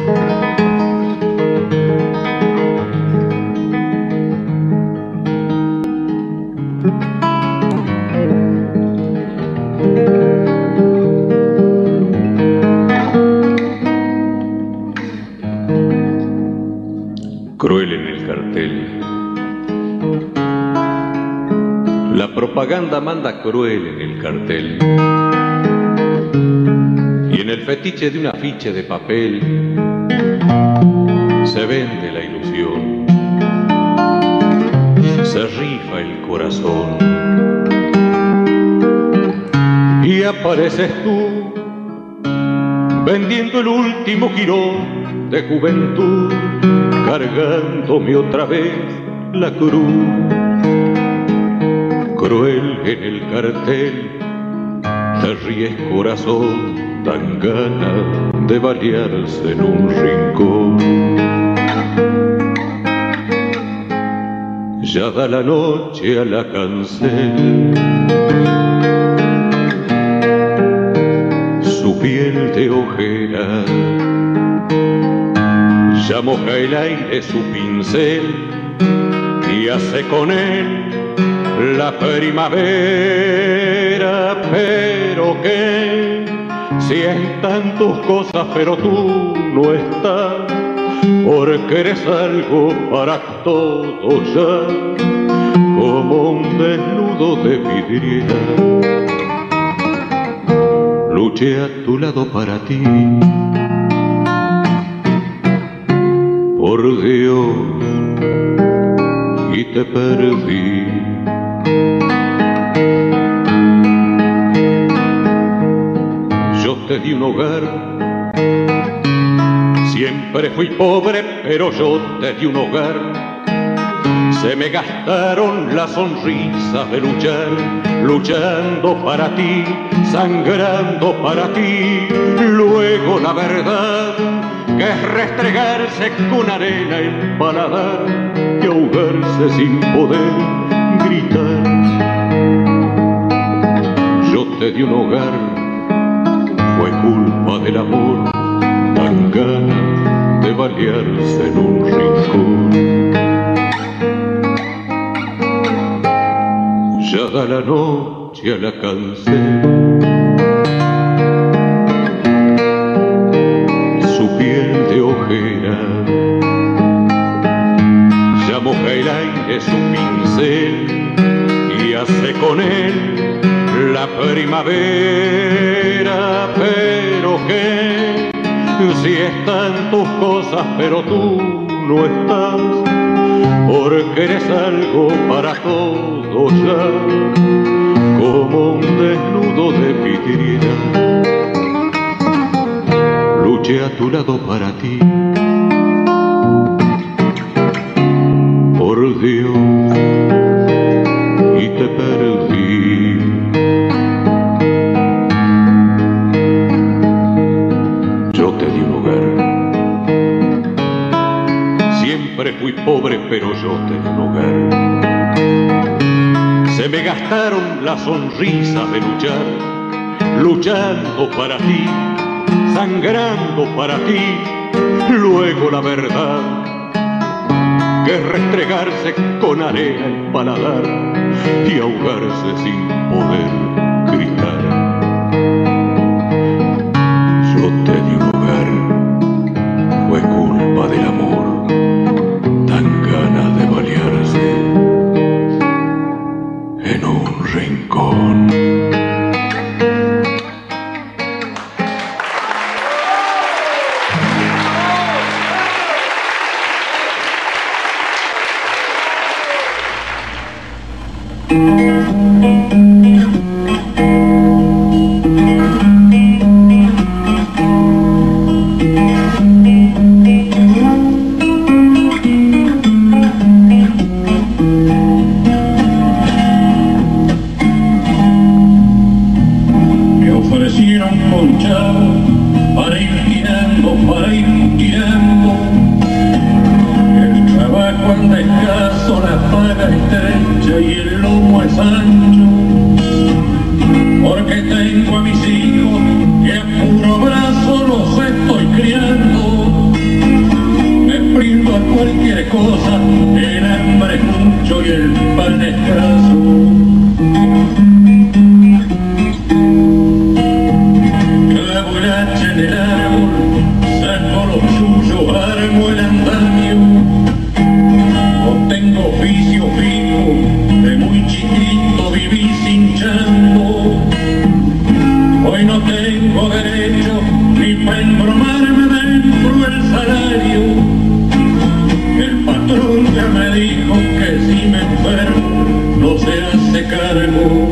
Cruel en el cartel. La propaganda manda cruel en el cartel. Y en el fetiche de un afiche de papel se vende la ilusión, se rifa el corazón. Y apareces tú vendiendo el último jirón de juventud, cargándome otra vez la cruz. Cruel en el cartel, te ríes corazón, dan ganas de balearse en un rincón. Ya da la noche a la cancel, su piel de ojera, ya moja el aire su pincel y hace con él la primavera. Pero que sientan tus cosas pero tú no estás, porque eres algo para todos ya, como un desnudo de vidriera. Luché a tu lado para ti, por Dios, y te perdí. Yo te di un hogar, siempre fui pobre, pero yo te di un hogar. Se me gastaron las sonrisas de luchar, luchando para ti, sangrando para ti. Luego la verdad, que es restregarse con arena el paladar y ahogarse sin poder gritar. Yo te di un hogar, fue culpa del amor, tan ganas de balearse en un rincón. Ya da la noche a la cancel, su piel de ojera, ya moja el aire su pincel y hace con él la primavera. Pero que si están tus cosas pero tú no estás, porque eres algo para todos ya, como un desnudo de vidriera. Luché a tu lado para ti, por Dios, y te perdí. Yo te di un hogar, siempre fui pobre, pero yo te di un hogar. Se me gastaron las sonrisas de luchar, luchando para ti, sangrando para ti. Luego la verdad, que es restregarse con arena el paladar y ahogarse sin poder gritar. Yo te di un hogar, fue culpa del amor, tan ganas de balearse en un rincón. Tengo a mis hijos que a puro brazo los estoy criando. cosa, el hambre es mucho y el pan escaso. Clavo el hacha en el árbol, saco los chullos, armo el andamio. No tengo oficio fijo, de muy chiquito viví sin chango. Hoy no tengo derecho ni para embromarme dentro del salario. El patrón ya me dijo que si me enfermo no se hace cargo.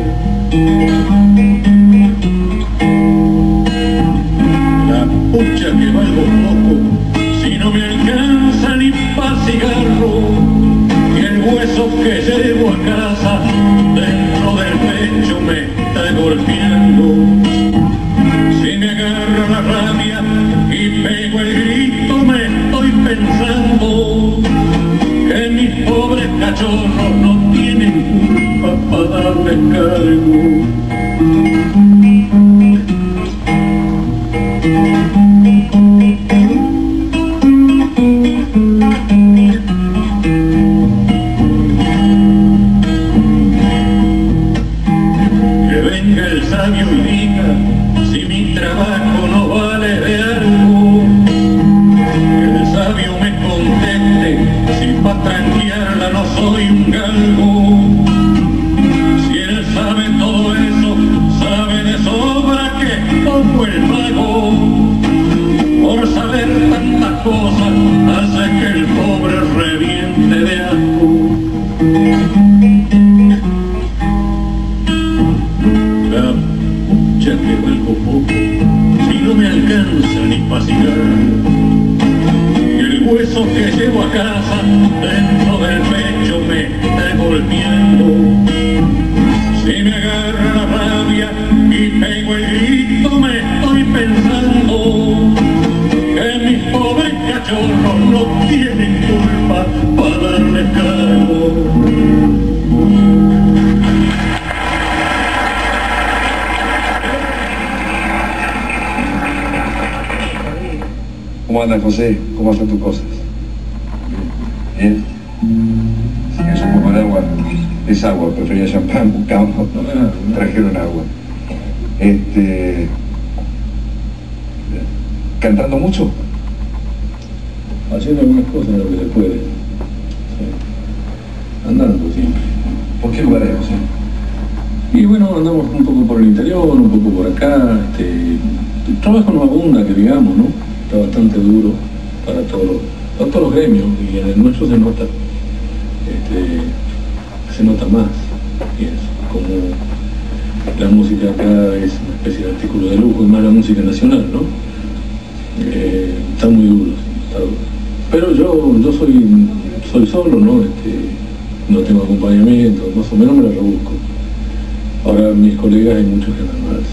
La pucha que valgo poco, si no me alcanza ni pa' cigarro. Y el hueso que llevo a casa dentro del pecho me está golpeando. Si me agarra la rabia y pego el grito, me estoy pensando que mis pobres cachorros no tienen culpa para darles cargo. Que venga el sabio y diga si mi trabajo no vale de algo. Que el sabio me conteste si pa' tranquearla no soy un galgo. Si él sabe todo eso, sabe de sobra que pongo el pago. Por saber tantas cosas hace que el pobre reviente de asco. La pucha que valgo poco, si no me alcanza ni pa' cigarro. Y el hueso que llevo a casa dentro del pecho me está golpeando. Si me agarra la rabia y pego el grito, me estoy pensando que mis pobres cachorros no tienen culpa para darle cargo. ¿Cómo andas, José? ¿Cómo están tus cosas? Bien. Si es un poco de agua, es agua, prefería champán, buscamos, trajeron agua. ¿Cantando mucho? Haciendo algunas cosas de lo que se puede. Sí. Andando siempre. ¿Por qué lugares, José? Y bueno, andamos un poco por el interior, un poco por acá. El trabajo no abunda, que digamos, ¿no? Está bastante duro para todos los gremios, y en el nuestro se nota más, pienso, como la música acá es una especie de artículo de lujo, y más la música nacional, ¿no? Está muy duro, sí, está duro. Pero yo soy solo, ¿no? No tengo acompañamiento, más o menos me la rebusco. Ahora mis colegas hay muchos que andan mal, sí.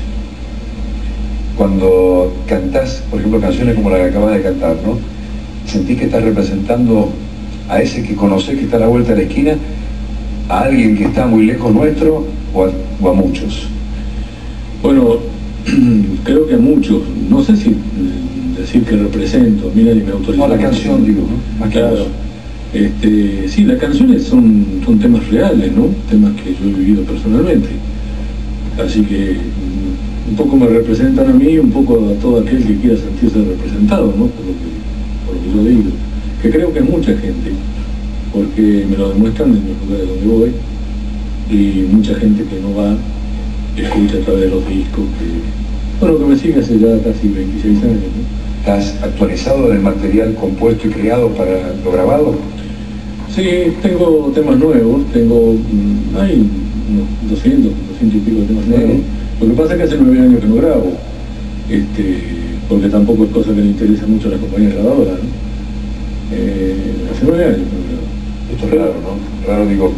Cuando cantás, por ejemplo, canciones como la que acabas de cantar, ¿no? ¿Sentís que estás representando a ese que conocés que está a la vuelta de la esquina, a alguien que está muy lejos nuestro o a muchos? Bueno, creo que a muchos, no sé si decir que represento, mira, ni me autorizo. No, la canción, digo, ¿no? Más claro. Que vos. Sí, las canciones son temas reales, ¿no? Temas que yo he vivido personalmente. Así que un poco me representan a mí, un poco a todo aquel que quiera sentirse representado, ¿no? Por lo que yo digo. Que creo que es mucha gente, porque me lo demuestran en los lugares donde voy, y mucha gente que no va, escucha a través de los discos, que me sigue hace ya casi 26 años, ¿no? ¿Estás actualizado del material compuesto y creado para lo grabado? Sí, tengo temas nuevos, hay unos 200 y pico de temas nuevos. Lo que pasa es que hace 9 años que no grabo, porque tampoco es cosa que le interesa mucho a las compañías grabadoras, ¿no? Hace 9 años que no grabo. Esto es raro, ¿no? Raro, digo,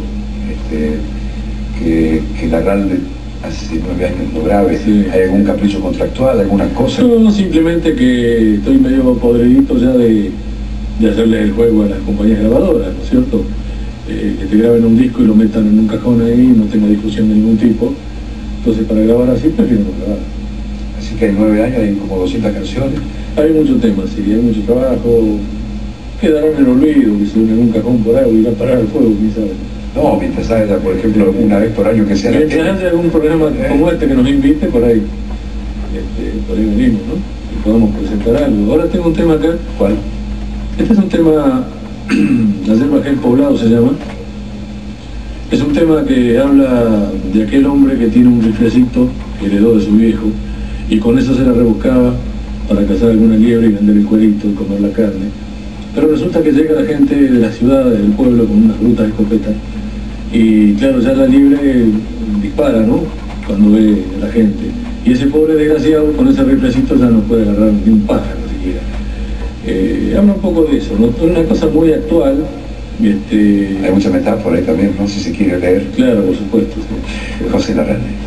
que la RAL hace 9 años no grabe. Sí. ¿Hay algún capricho contractual, alguna cosa? No, simplemente que estoy medio podredito ya de hacerle el juego a las compañías grabadoras, ¿no es cierto? Que te graben un disco y lo metan en un cajón ahí, no tenga difusión de ningún tipo. Entonces, para grabar así, prefiero no grabar. Así que hay 9 años, hay como 200 canciones. Hay muchos temas, sí, hay mucho trabajo. quedará en el olvido, que se une en un cajón por ahí o irá a parar al fuego, quién sabe. No, mientras haya, por ejemplo, una vez por año que sea la Mientras haya algún programa como este que nos invite, por ahí venimos, ¿no? Y podamos presentar algo. Ahora tengo un tema acá. ¿Cuál? Este es un tema, Ayer bajé el poblado se llama. Es un tema que habla de aquel hombre que tiene un riflecito que heredó de su viejo y con eso se la rebuscaba para cazar alguna liebre y vender el cuerito y comer la carne. Pero resulta que llega la gente de las ciudades, del pueblo, con unas rutas de escopeta y claro, ya la liebre dispara, ¿no? Cuando ve a la gente. Y ese pobre desgraciado con ese riflecito ya no puede agarrar ni un pájaro siquiera. Habla un poco de eso, ¿no? Es una cosa muy actual. Hay mucha metáfora ahí también, ¿no? Si se quiere leer. Claro, por supuesto. Sí. José Larralde.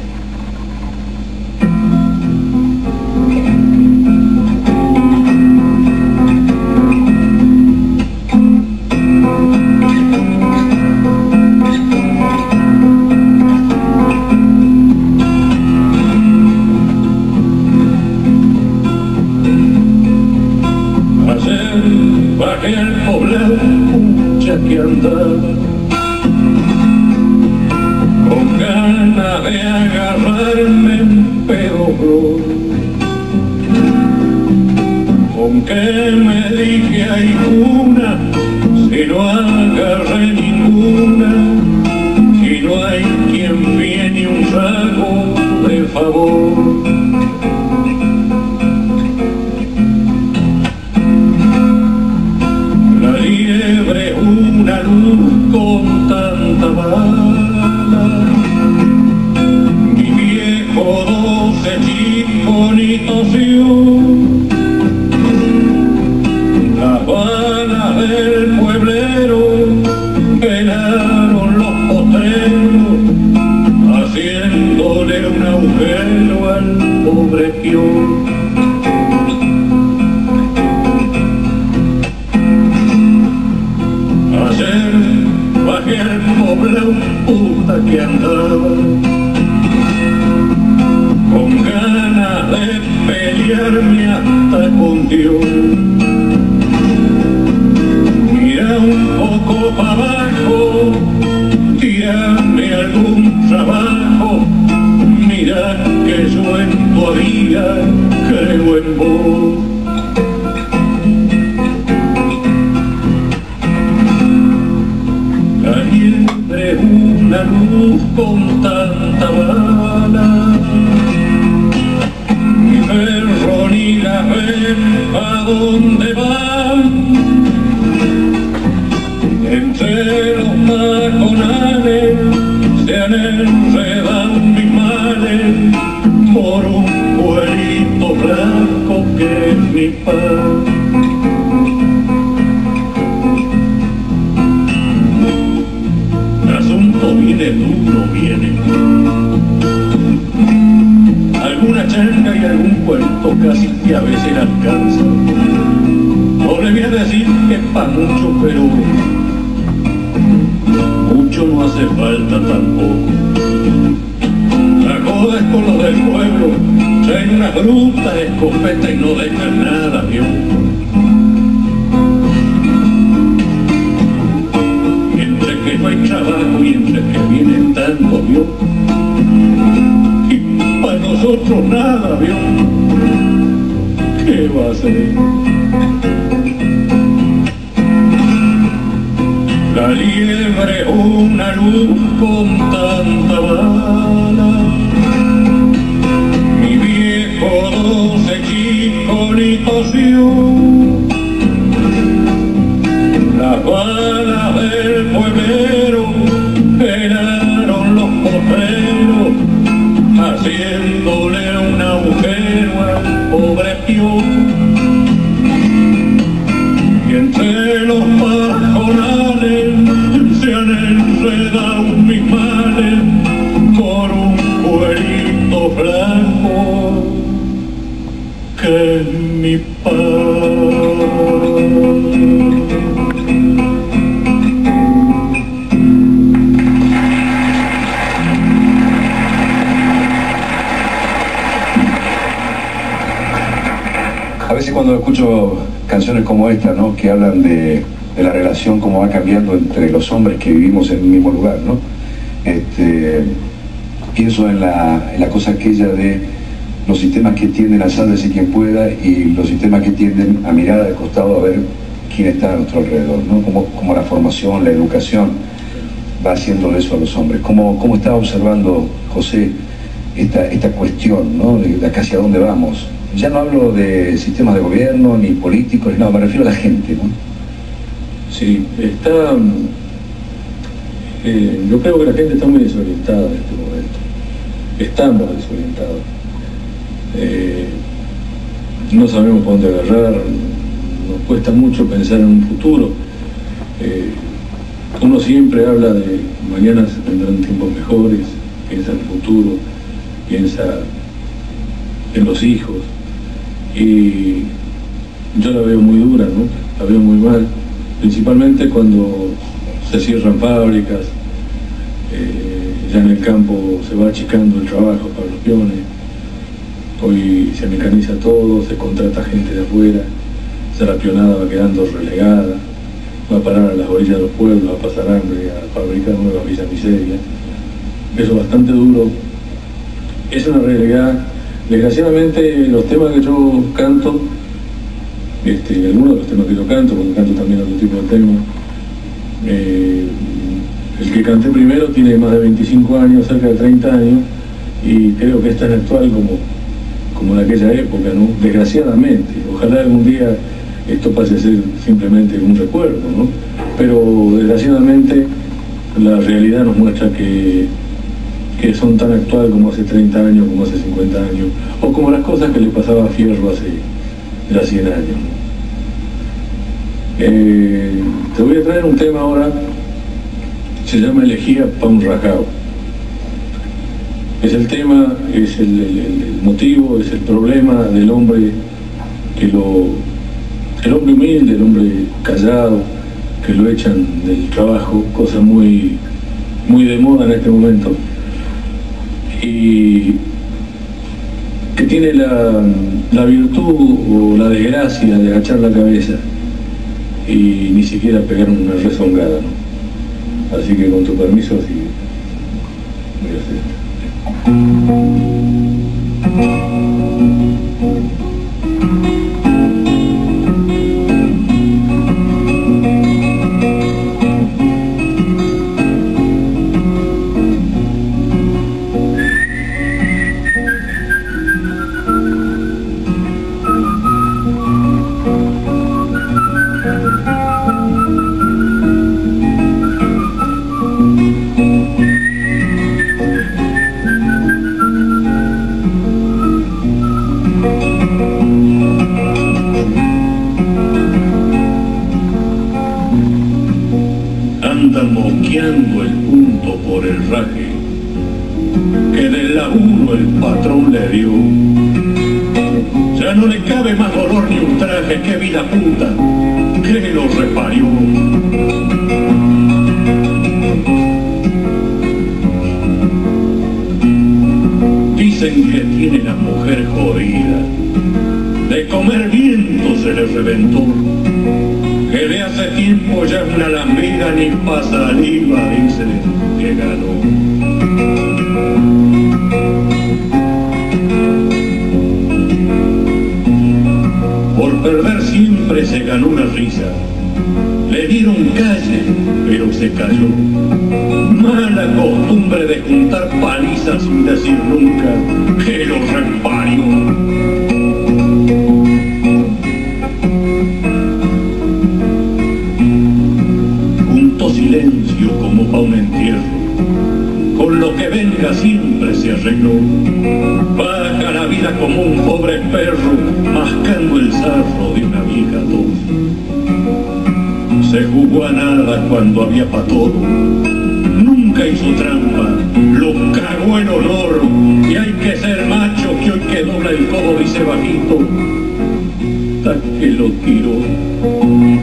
Bajé al poblado, que andaba con ganas de agarrarme un pedo, con que me dije hay una, si no agarré ninguna, y no hay quien viene un saco de favor. Una luz con tanta bala, mi viejo 12 chiconitos dio, las balas del pueblero pelaron los potreros, haciéndole un agujero al pobre peón. Bajé al poblado, puta que andaba con ganas de pelearme hasta con Dios. Mira un poco para abajo, tírame algún trabajo, mira que yo en tu vida creo en vos. De una luz con tanta bala, mi perro ni la ven a dónde van, entre los maconales se han enredado mis males por un cuerito blanco que es mi pan. Viene duro, viene. Alguna chanca y algún cuento casi que a veces alcanza. No le voy a decir que es pa' mucho, pero mucho no hace falta tampoco. La joda es con los del pueblo, traen una bruta de escopeta y no dejan nada, Dios. Que no hay trabajo y entre que vienen tanto, ¿vio? Y para nosotros nada, ¿vio? ¿Qué va a hacer? La liebre una luz con tanta bala, mi viejo 12 chiconitos dio. Las balas del pueblero pelaron los potreros, haciéndole un agujero al pobre peón. Y entre los pajonales se han enredado mis males por un cuerito blanco que es mi pan. A veces cuando escucho canciones como esta, ¿no? Que hablan de la relación, cómo va cambiando entre los hombres que vivimos en el mismo lugar, ¿no? Pienso en la cosa aquella de los sistemas que tienden a sálvese quien pueda y los sistemas que tienden a mirar al costado a ver quién está a nuestro alrededor, ¿no? Como la formación, la educación va haciendo eso a los hombres. ¿Cómo está observando, José, esta cuestión, ¿no? De acá hacia dónde vamos? Ya no hablo de sistemas de gobierno, ni políticos, no, me refiero a la gente, ¿no? Sí, yo creo que la gente está muy desorientada en este momento. Estamos desorientados. No sabemos por dónde agarrar, nos cuesta mucho pensar en un futuro. Uno siempre habla de mañana se tendrán tiempos mejores, piensa en el futuro, piensa en los hijos, y yo la veo muy dura, ¿no? La veo muy mal, principalmente cuando se cierran fábricas, ya en el campo se va achicando el trabajo para los peones, hoy se mecaniza todo, se contrata gente de afuera, ya la peonada va quedando relegada, va a parar a las orillas de los pueblos, va a pasar hambre, a fabricar nuevas villas miserias. Eso es bastante duro, es una realidad. Desgraciadamente los temas que yo canto, algunos de los temas que yo canto, porque canto también otro tipo de temas, el que canté primero tiene más de 25 años, cerca de 30 años, y creo que es tan actual como en aquella época, ¿no? Desgraciadamente, ojalá algún día esto pase a ser simplemente un recuerdo, ¿no? Pero desgraciadamente la realidad nos muestra que son tan actuales como hace 30 años, como hace 50 años, o como las cosas que le pasaba a Fierro hace ya 100 años, ¿no? Te voy a traer un tema ahora, se llama Elegía pa' un rajao. Es el tema, es el motivo, es el problema del hombre el hombre humilde, el hombre callado, que lo echan del trabajo, cosa muy, muy de moda en este momento, y que tiene la virtud o la desgracia de agachar la cabeza y ni siquiera pegar una rezongada, ¿no? Así que con tu permiso, así voy a hacer esto. Andan moqueando el punto por el raje que del laburo el patrón le dio. Ya no le cabe más dolor ni un traje, que vida puta que lo reparió. Dicen que tiene la mujer jodida, de comer viento se le reventó, que de hace tiempo ya una lambida ni pasa saliva, dice que ganó. Por perder siempre se ganó una risa, le dieron calle, pero se cayó. Mala costumbre de juntar palizas sin decir nunca que lo reparió. Silencio como pa' un entierro, con lo que venga siempre se arregló. Vaga la vida como un pobre perro, mascando el sarro de una vieja tos. Se jugó a nada cuando había pa' todo, nunca hizo trampa, lo cagó el honor, y hay que ser macho que hoy que dobla el codo dice bajito, hasta que lo tiró.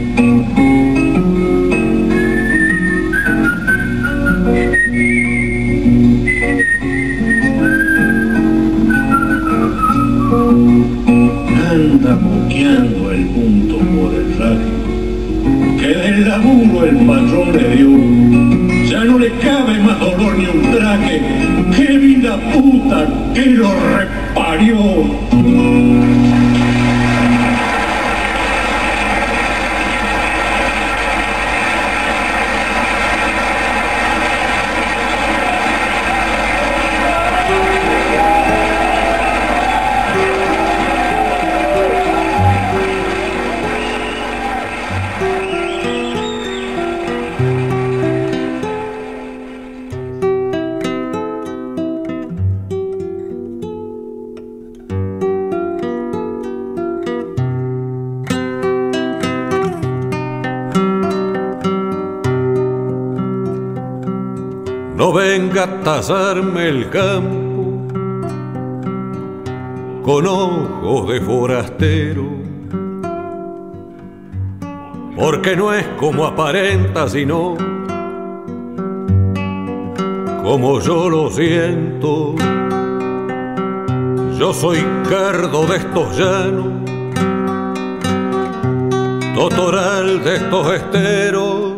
Anda moqueando el punto el laburo el patrón le dio. Ya no le cabe más dolor ni un traje. ¡Qué vida puta que lo reparió! No venga a tasarme el campo con ojos de forastero, porque no es como aparenta, sino como yo lo siento. Yo soy cardo de estos llanos, totoral de estos esteros,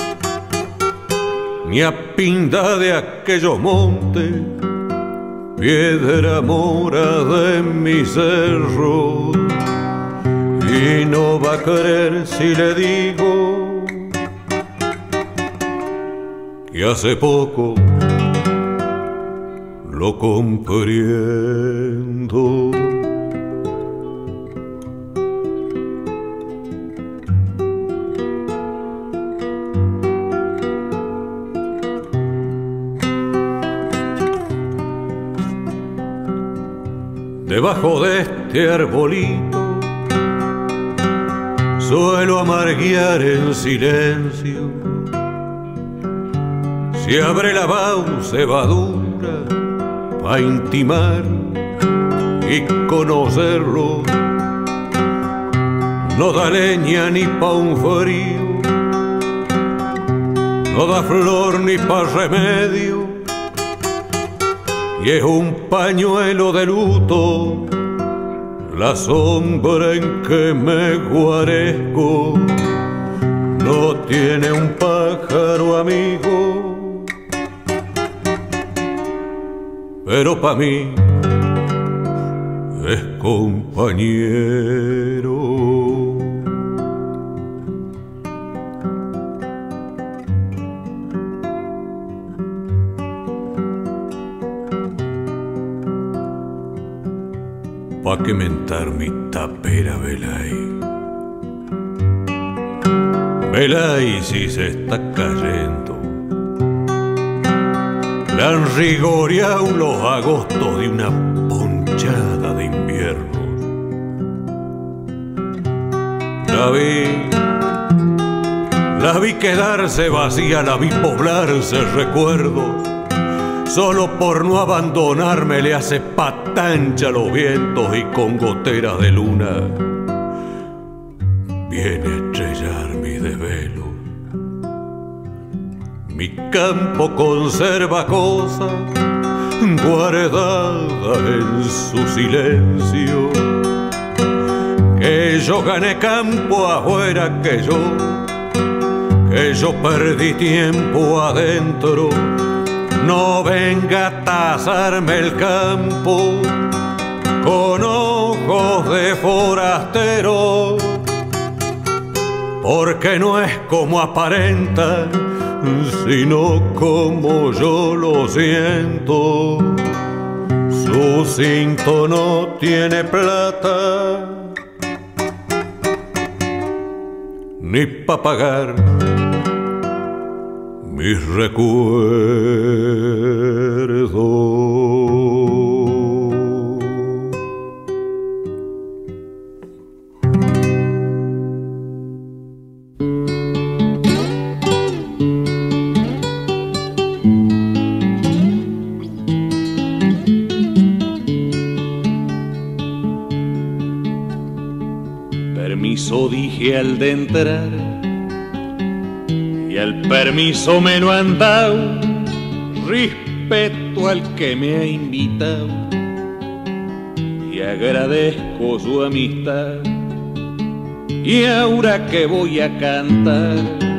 ni a pinda de aquellos montes, piedra mora de mi cerro. Y no va a creer si le digo que hace poco lo comprendo. Debajo de este arbolito suelo amarguear en silencio. Se abre la cebadura pa' intimar y conocerlo. No da leña ni pa' un frío, no da flor ni pa' remedio, y es un pañuelo de luto la sombra en que me guarezco. No tiene un pájaro amigo, pero pa' mí es compañero. Pa' que mentar mi tapera, Velay. Velay si se está cayendo. Le han rigoreado los agostos de una ponchada de invierno. La vi quedarse vacía, la vi poblarse recuerdos. Solo por no abandonarme le hace patancha los vientos y con goteras de luna viene a estrellar mi desvelo. Mi campo conserva cosas guardadas en su silencio, que yo gané campo afuera, que yo perdí tiempo adentro. No venga a tasarme el campo con ojos de forastero, porque no es como aparenta, sino como yo lo siento. Su cinto no tiene plata ni pa' pagar mis recuerdos. Permiso, dije al de entrar, y el permiso me lo han dado. Respeto al que me ha invitado y agradezco su amistad. Y ahora que voy a cantar,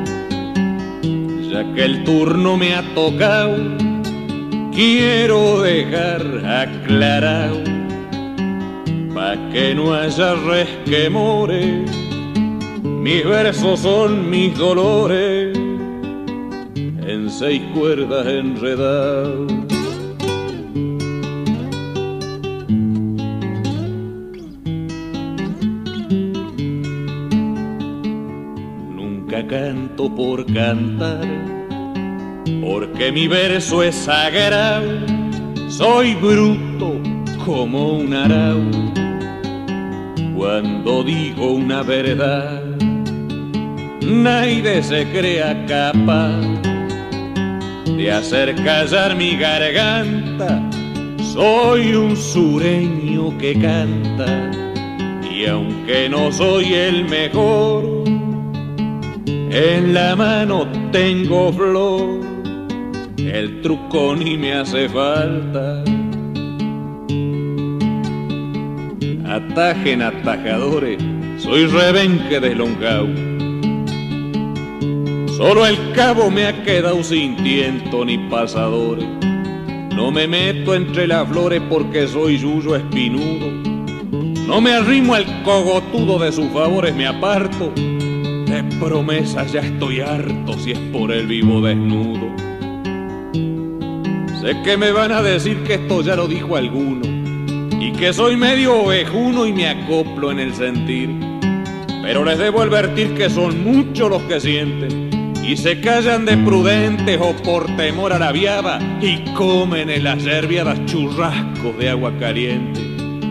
Ya que el turno me ha tocado, quiero dejar aclarado, pa' que no haya resquemores, mis versos son mis dolores, en 6 cuerdas enredados. Nunca canto por cantar, porque mi verso es sagrado. Soy bruto como un arao cuando digo una verdad. Nadie se crea capaz de hacer callar mi garganta. Soy un sureño que canta, y aunque no soy el mejor, en la mano tengo flor, el truco ni me hace falta. Atajen atajadores, soy rebenque deslonjao. Solo el cabo me ha quedado sin tiento ni pasadores. No me meto entre las flores porque soy yuyo espinudo. No me arrimo al cogotudo, de sus favores me aparto. De promesas ya estoy harto, si es por el vivo desnudo. Sé que me van a decir que esto ya lo dijo alguno, y que soy medio ovejuno y me acoplo en el sentir. Pero les debo advertir que son muchos los que sienten y se callan de prudentes o por temor a la viaba, y comen en las yerbiadas churrascos de agua caliente.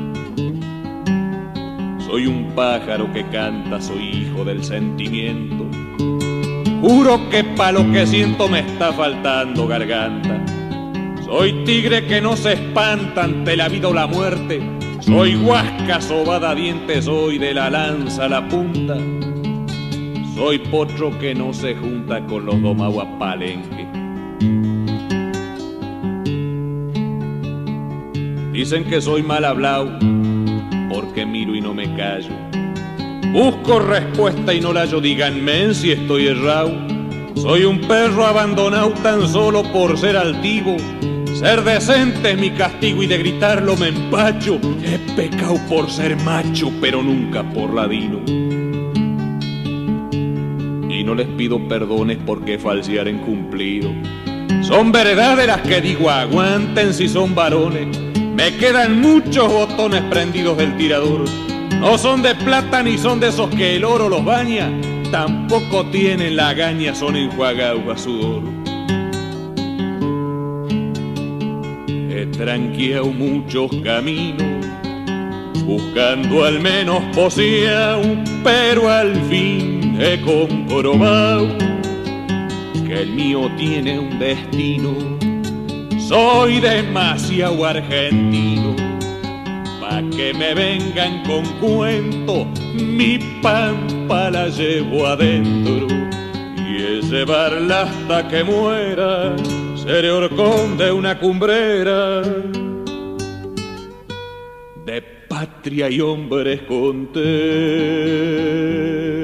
Soy un pájaro que canta, soy hijo del sentimiento. Juro que pa' lo que siento me está faltando garganta. Soy tigre que no se espanta ante la vida o la muerte. Soy huasca sobada a dientes, soy de la lanza a la punta. Soy potro que no se junta con los domaguas palenque. Dicen que soy mal hablado porque miro y no me callo. Busco respuesta y no la hallo, díganme si estoy errado. Soy un perro abandonado tan solo por ser altivo. Ser decente es mi castigo y de gritarlo me empacho. He pecado por ser macho, pero nunca por ladino. Y no les pido perdones porque falsear en cumplido. Son verdades las que digo, aguanten si son varones. Me quedan muchos botones prendidos del tirador. No son de plata ni son de esos que el oro los baña. Tampoco tienen la gaña, son enjuagados a sudor. He tranqueado muchos caminos, buscando al menos poseao, pero al fin he comprobado que el mío tiene un destino. Soy demasiado argentino pa' que me vengan con cuento. Mi pampa la llevo adentro y es llevarla hasta que muera. Seré horcón de una cumbrera, de patria y hombres contentos.